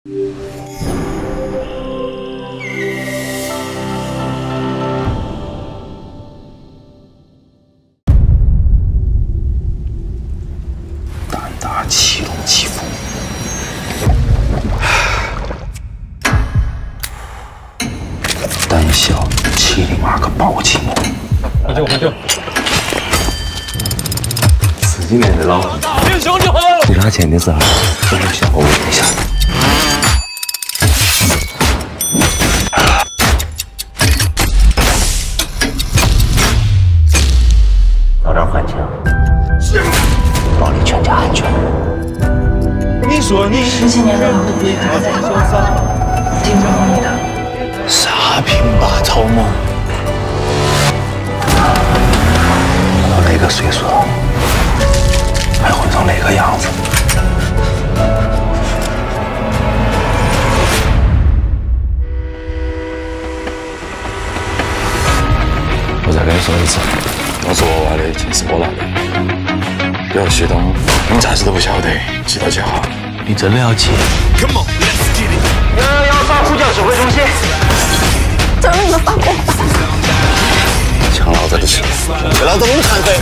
胆大欺龙欺父，胆小欺你妈个暴气魔！ 喝酒喝酒。 10几年的老虎，你拿钱的时候都不想我问一下。早点还钱，保你全家安全。你说你 10几年的老虎也还在，听不懂你的。 啥平八草嘛？到那个岁数。 还混成那个样子，我再跟你说一次，我做娃的钱是我拿的，不要虚东，你啥子都不晓得，记到起哈。你真的要去？111呼叫指挥中心， 找你们放过吧！ 抢老子的钱，给老子弄残废！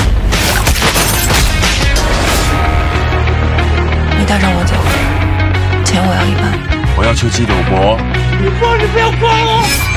你带上我走，钱我要1半。 我要求记录波。 你不要管我！